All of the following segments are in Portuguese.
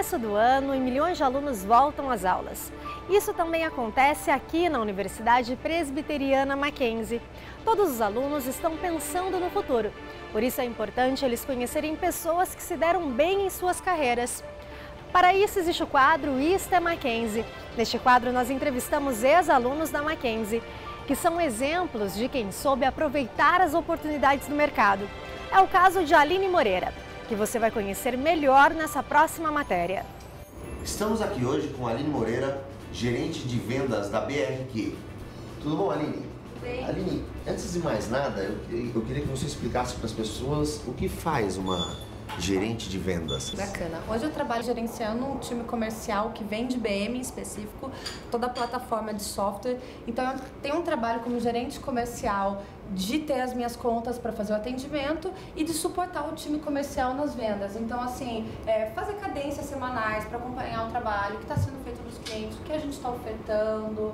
começo do ano e milhões de alunos voltam às aulas. Isso também acontece aqui na Universidade Presbiteriana Mackenzie. Todos os alunos estão pensando no futuro. Por isso é importante eles conhecerem pessoas que se deram bem em suas carreiras. Para isso existe o quadro Isto é Mackenzie. Neste quadro nós entrevistamos ex-alunos da Mackenzie, que são exemplos de quem soube aproveitar as oportunidades do mercado. É o caso de Aline Moreira, que você vai conhecer melhor nessa próxima matéria. Estamos aqui hoje com a Aline Moreira, gerente de vendas da BRQ. Tudo bom, Aline? Bem. Aline, antes de mais nada, eu queria que você explicasse para as pessoas o que faz uma gerente de vendas. Bacana. Hoje eu trabalho gerenciando um time comercial que vende BM em específico, toda a plataforma de software. Então eu tenho um trabalho como gerente comercial de ter as minhas contas para fazer o atendimento e de suportar o time comercial nas vendas. Então, assim, fazer cadências semanais para acompanhar o trabalho que está sendo feito nos clientes, o que a gente está ofertando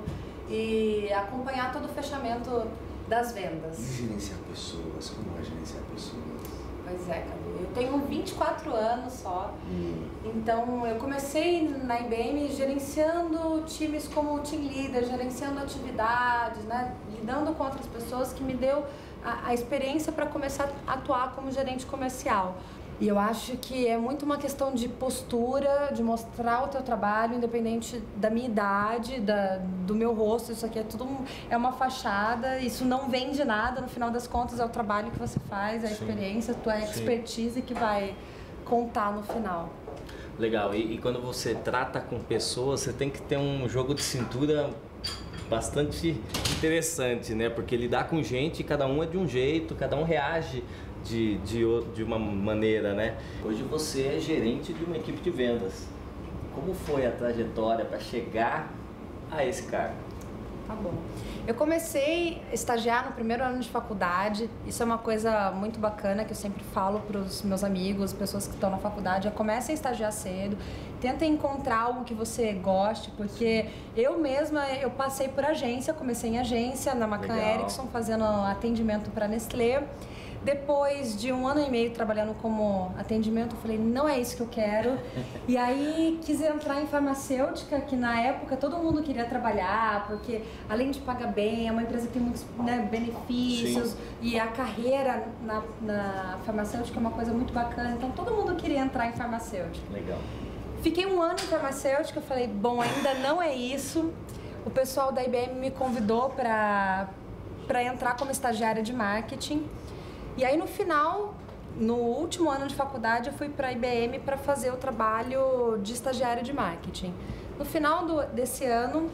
e acompanhar todo o fechamento das vendas. E gerenciar pessoas? Como é gerenciar pessoas? Pois é, Cadu. Eu tenho 24 anos só. Então, eu comecei na IBM gerenciando times como team leader, gerenciando atividades, né? Lidando com outras pessoas, que me deu a experiência para começar a atuar como gerente comercial. E eu acho que é muito uma questão de postura, de mostrar o teu trabalho, independente da minha idade, do meu rosto. Isso aqui é tudo é uma fachada, isso não vende nada, no final das contas é o trabalho que você faz, é a experiência, a tua expertise que vai contar no final. Legal, e quando você trata com pessoas, você tem que ter um jogo de cintura bastante interessante, né? Porque lidar com gente, cada um é de um jeito, cada um reage de uma maneira, né? Hoje você é gerente de uma equipe de vendas. Como foi a trajetória para chegar a esse cargo? Tá bom. Eu comecei a estagiar no primeiro ano de faculdade. Isso é uma coisa muito bacana que eu sempre falo para os meus amigos, pessoas que estão na faculdade. Comecem a estagiar cedo, tentem encontrar algo que você goste, porque eu mesma, eu passei por agência, comecei em agência, na McCann Erickson, fazendo atendimento para Nestlé. Depois de 1 ano e meio trabalhando como atendimento, eu falei, não é isso que eu quero. E aí quis entrar em farmacêutica, que na época todo mundo queria trabalhar, porque além de pagar bem, é uma empresa que tem muitos, né, benefícios. Sim. E a carreira na farmacêutica é uma coisa muito bacana, então todo mundo queria entrar em farmacêutica. Legal. Fiquei 1 ano em farmacêutica, eu falei, bom, ainda não é isso. O pessoal da IBM me convidou para entrar como estagiária de marketing. E aí no final, no último ano de faculdade, eu fui para a IBM para fazer o trabalho de estagiária de marketing. No final desse ano,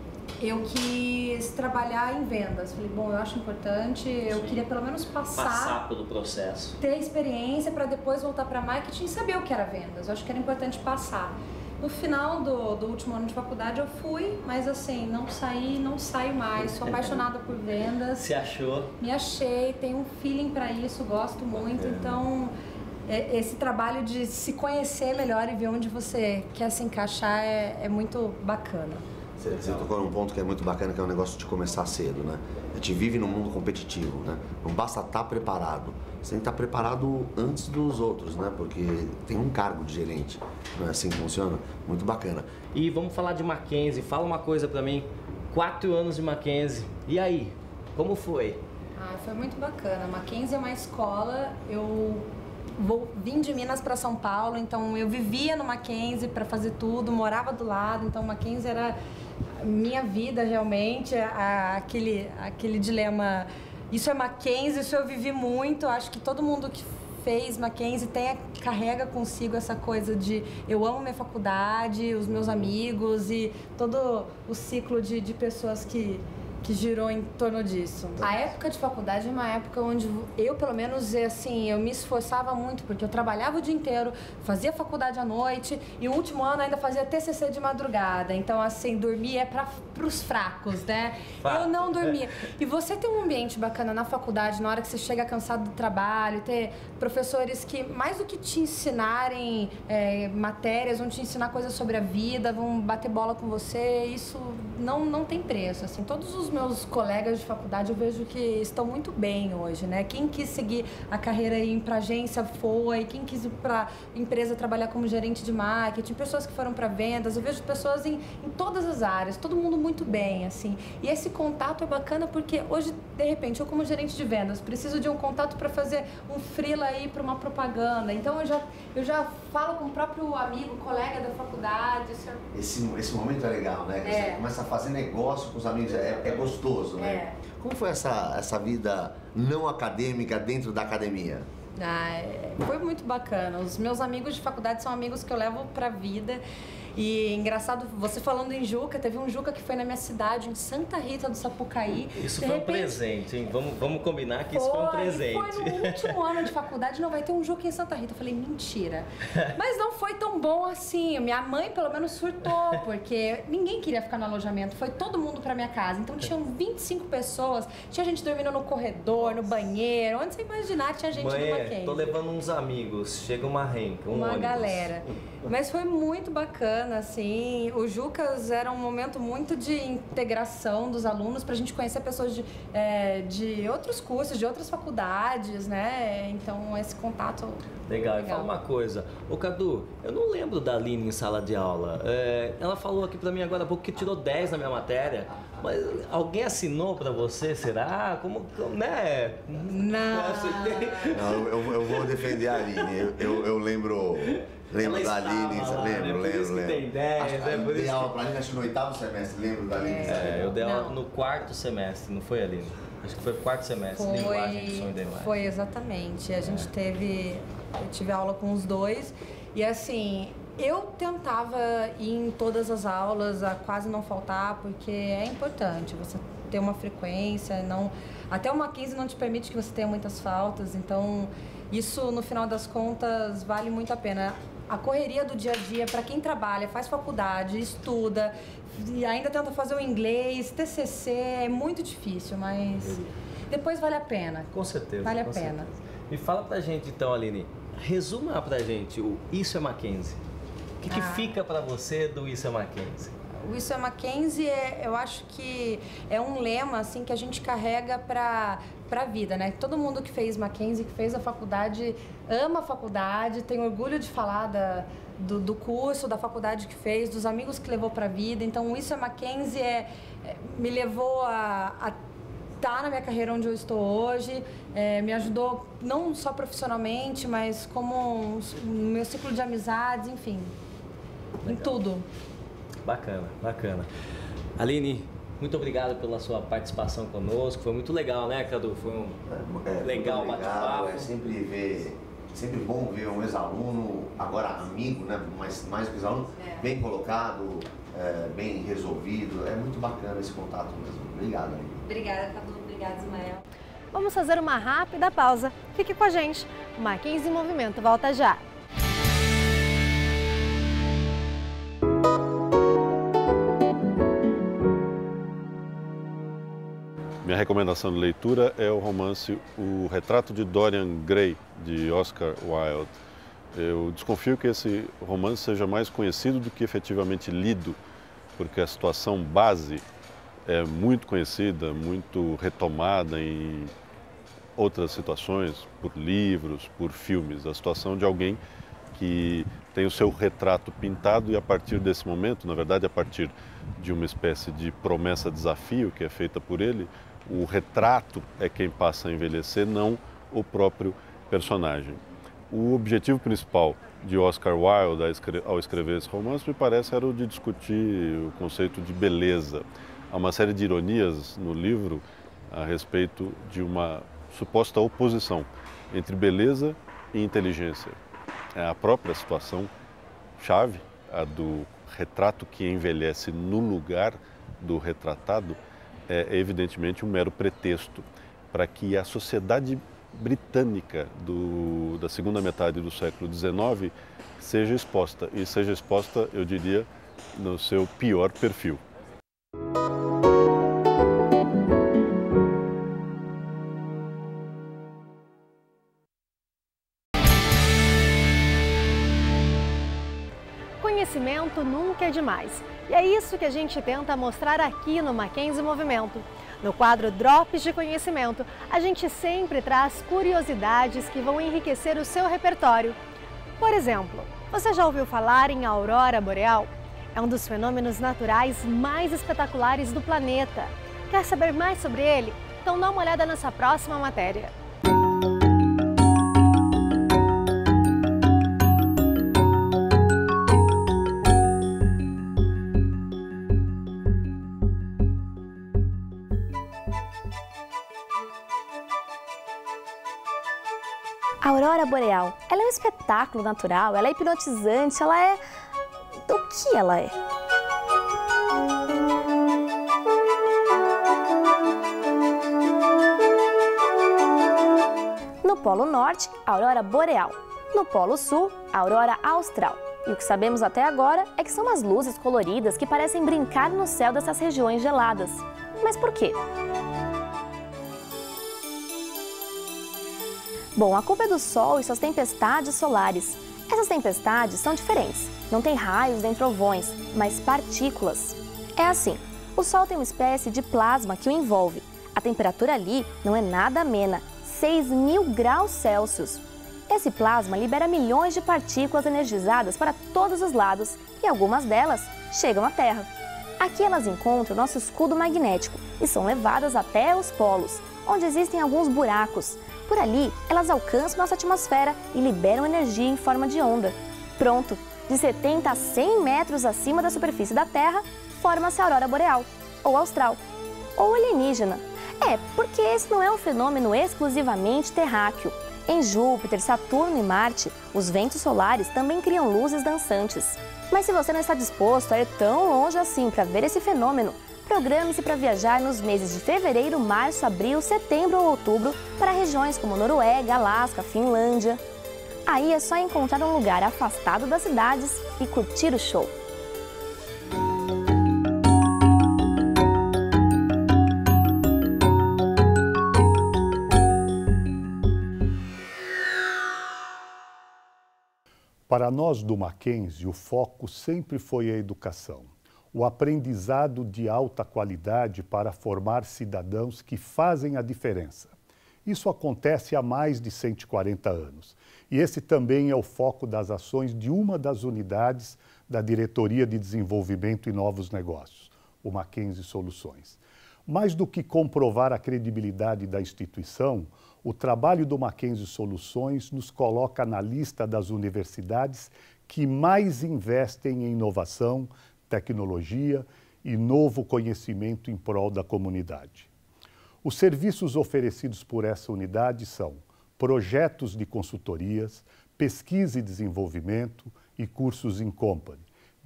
eu quis trabalhar em vendas. Falei, bom, eu acho importante, eu queria pelo menos passar pelo processo. Ter experiência para depois voltar para marketing e saber o que era vendas. Eu acho que era importante passar. No final do último ano de faculdade eu fui, mas assim, não saio mais, sou apaixonada por vendas. Se achou? Me achei, tenho um feeling para isso, gosto muito, então esse trabalho de se conhecer melhor e ver onde você quer se encaixar é muito bacana. Você tocou num ponto que é muito bacana, que é o negócio de começar cedo, né? A gente vive num mundo competitivo, né? Não basta estar preparado, você tem que estar preparado antes dos outros, né? Porque tem um cargo de gerente, não é assim que funciona? Muito bacana. E vamos falar de Mackenzie, fala uma coisa pra mim, 4 anos de Mackenzie, e aí, como foi? Foi muito bacana. Mackenzie é uma escola, eu vim de Minas para São Paulo, então eu vivia no Mackenzie para fazer tudo, morava do lado, então Mackenzie era minha vida realmente, aquele dilema, isso é Mackenzie, isso eu vivi muito, acho que todo mundo que fez Mackenzie carrega consigo essa coisa de eu amo minha faculdade, os meus amigos e todo o ciclo de pessoas que girou em torno disso. A época de faculdade é uma época onde eu, pelo menos, assim, eu me esforçava muito, porque eu trabalhava o dia inteiro, fazia faculdade à noite e o último ano ainda fazia TCC de madrugada. Então, assim, dormir é pros fracos, né? Eu não dormia. E você ter um ambiente bacana na faculdade, na hora que você chega cansado do trabalho, ter professores que, mais do que te ensinarem matérias, vão te ensinar coisas sobre a vida, vão bater bola com você, isso não tem preço, assim. Todos os meus colegas de faculdade eu vejo que estão muito bem hoje, né? Quem quis seguir a carreira e ir para agência foi, quem quis ir para empresa trabalhar como gerente de marketing, pessoas que foram para vendas, eu vejo pessoas em todas as áreas, todo mundo muito bem, assim. E esse contato é bacana porque hoje, de repente, eu como gerente de vendas preciso de um contato para fazer um freela aí para uma propaganda, então eu já falo com o próprio amigo, colega da faculdade. Esse momento é legal, né? Você começa a fazer negócio com os amigos, é gostoso, né? Como foi essa vida não acadêmica dentro da academia? Foi muito bacana. Os meus amigos de faculdade são amigos que eu levo pra vida. E engraçado, você falando em Juca, teve um Juca que foi na minha cidade, em Santa Rita do Sapucaí. Isso foi um presente, hein? Vamos combinar que isso foi um presente. Foi no último ano de faculdade, não vai ter um Juca em Santa Rita. Eu falei, mentira. Mas não foi tão bom assim. Minha mãe, pelo menos, surtou, porque ninguém queria ficar no alojamento. Foi todo mundo pra minha casa. Então, tinham 25 pessoas. Tinha gente dormindo no corredor, no banheiro. Onde você imaginar, tinha gente no Mackenzie. Tô levando uns amigos. Chega uma renca, uma ônibus. Galera. Mas foi muito bacana, assim. O Jucas era um momento muito de integração dos alunos pra gente conhecer pessoas de outros cursos, de outras faculdades, né? Então, esse contato... Legal. E fala uma coisa. Ô, Cadu, eu não lembro da Aline em sala de aula. Ela falou aqui pra mim agora há pouco que tirou 10 na minha matéria. Mas alguém assinou pra você, será? Como, né? Não. Eu vou defender a Aline. Eu lembro da Aline, lembro. Tem 10, eu dei aula pra Aline, acho que no 8º semestre, lembro da Aline. Eu dei aula no 4º semestre, não foi, Aline? Acho que foi o 4º semestre, linguagem de som e da imagem. Foi, exatamente. Eu tive aula com os dois e assim... Eu tentava ir em todas as aulas, a quase não faltar, porque é importante você ter uma frequência, até o Mackenzie não te permite que você tenha muitas faltas, então isso no final das contas vale muito a pena. A correria do dia a dia, para quem trabalha, faz faculdade, estuda, e ainda tenta fazer o inglês, TCC, é muito difícil, mas depois vale a pena. Com certeza. Vale a pena. Me fala pra gente então, Aline, resuma pra gente o Isso é Mackenzie. O que fica para você do Isso é Mackenzie? O Isso é Mackenzie, eu acho que é um lema assim, que a gente carrega para a vida, né? Todo mundo que fez Mackenzie, que fez a faculdade, ama a faculdade, tem orgulho de falar do curso, da faculdade que fez, dos amigos que levou para a vida. Então, o Isso é Mackenzie me levou a estar na minha carreira onde eu estou hoje, me ajudou não só profissionalmente, mas como no meu ciclo de amizades, enfim. Legal. Em tudo. Bacana. Aline, muito obrigado pela sua participação conosco. Foi muito legal, né, Cadu? Foi um legal bate-papo. É sempre bom ver um ex-aluno, agora amigo, né? Mais do que ex-aluno, bem colocado, bem resolvido. É muito bacana esse contato mesmo. Obrigado, Aline. Obrigada, Cadu. Obrigada, Ismael. Vamos fazer uma rápida pausa. Fique com a gente. O Mackenzie em Movimento volta já. Minha recomendação de leitura é o romance O Retrato de Dorian Gray, de Oscar Wilde. Eu desconfio que esse romance seja mais conhecido do que efetivamente lido, porque a situação base é muito conhecida, muito retomada em outras situações, por livros, por filmes. A situação de alguém que tem o seu retrato pintado e a partir desse momento, na verdade a partir de uma espécie de promessa-desafio que é feita por ele, o retrato é quem passa a envelhecer, não o próprio personagem. O objetivo principal de Oscar Wilde ao escrever esse romance, me parece, era o de discutir o conceito de beleza. Há uma série de ironias no livro a respeito de uma suposta oposição entre beleza e inteligência. A própria situação chave, a do retrato que envelhece no lugar do retratado, é evidentemente um mero pretexto para que a sociedade britânica da segunda metade do século XIX seja exposta, e seja exposta, eu diria, no seu pior perfil. conhecimento nunca é demais. E é isso que a gente tenta mostrar aqui no Mackenzie Movimento. No quadro Drops de Conhecimento, a gente sempre traz curiosidades que vão enriquecer o seu repertório. Por exemplo, você já ouviu falar em aurora boreal? É um dos fenômenos naturais mais espetaculares do planeta. Quer saber mais sobre ele? Então dá uma olhada nessa próxima matéria. A aurora boreal, ela é um espetáculo natural, ela é hipnotizante, ela é... O que ela é? No Polo Norte, a aurora boreal. No Polo Sul, a aurora austral. E o que sabemos até agora é que são umas luzes coloridas que parecem brincar no céu dessas regiões geladas. Mas por quê? Bom, a culpa é do Sol e suas tempestades solares. Essas tempestades são diferentes. Não tem raios nem trovões, mas partículas. É assim, o Sol tem uma espécie de plasma que o envolve. A temperatura ali não é nada amena, 6.000 graus Celsius. Esse plasma libera milhões de partículas energizadas para todos os lados e algumas delas chegam à Terra. Aqui elas encontram nosso escudo magnético e são levadas até os polos, onde existem alguns buracos. Por ali, elas alcançam nossa atmosfera e liberam energia em forma de onda. Pronto! De 70 a 100 metros acima da superfície da Terra, forma-se a aurora boreal, ou austral, ou alienígena. Porque esse não é um fenômeno exclusivamente terráqueo. Em Júpiter, Saturno e Marte, os ventos solares também criam luzes dançantes. Mas se você não está disposto a ir tão longe assim para ver esse fenômeno, programe-se para viajar nos meses de fevereiro, março, abril, setembro ou outubro para regiões como Noruega, Alasca, Finlândia. Aí é só encontrar um lugar afastado das cidades e curtir o show. Para nós do Mackenzie, o foco sempre foi a educação. O aprendizado de alta qualidade para formar cidadãos que fazem a diferença. Isso acontece há mais de 140 anos. E esse também é o foco das ações de uma das unidades da Diretoria de Desenvolvimento e Novos Negócios, o Mackenzie Soluções. Mais do que comprovar a credibilidade da instituição, o trabalho do Mackenzie Soluções nos coloca na lista das universidades que mais investem em inovação, tecnologia e novo conhecimento em prol da comunidade. Os serviços oferecidos por essa unidade são projetos de consultorias, pesquisa e desenvolvimento e cursos in company,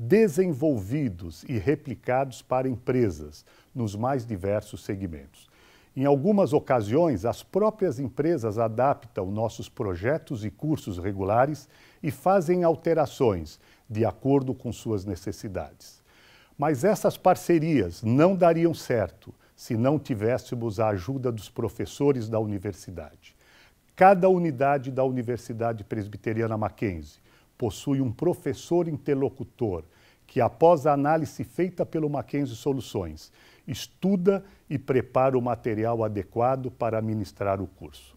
desenvolvidos e replicados para empresas nos mais diversos segmentos. Em algumas ocasiões, as próprias empresas adaptam nossos projetos e cursos regulares e fazem alterações de acordo com suas necessidades. Mas essas parcerias não dariam certo se não tivéssemos a ajuda dos professores da universidade. Cada unidade da Universidade Presbiteriana Mackenzie possui um professor interlocutor que, após a análise feita pelo Mackenzie Soluções, estuda e prepara o material adequado para ministrar o curso.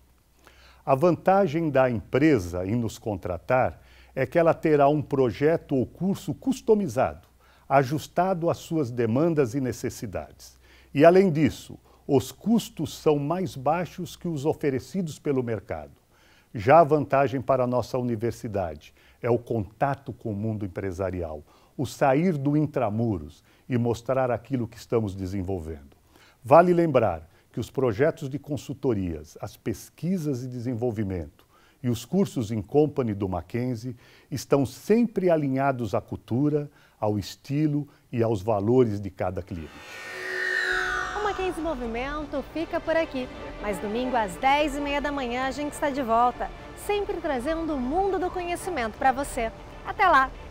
A vantagem da empresa em nos contratar é que ela terá um projeto ou curso customizado, ajustado às suas demandas e necessidades. E, além disso, os custos são mais baixos que os oferecidos pelo mercado. Já a vantagem para a nossa universidade é o contato com o mundo empresarial, o sair do intramuros e mostrar aquilo que estamos desenvolvendo. Vale lembrar que os projetos de consultorias, as pesquisas e desenvolvimento e os cursos in company do Mackenzie estão sempre alinhados à cultura, ao estilo e aos valores de cada cliente. O Mackenzie Movimento fica por aqui, mas domingo às 10h30 da manhã a gente está de volta, sempre trazendo o mundo do conhecimento para você. Até lá!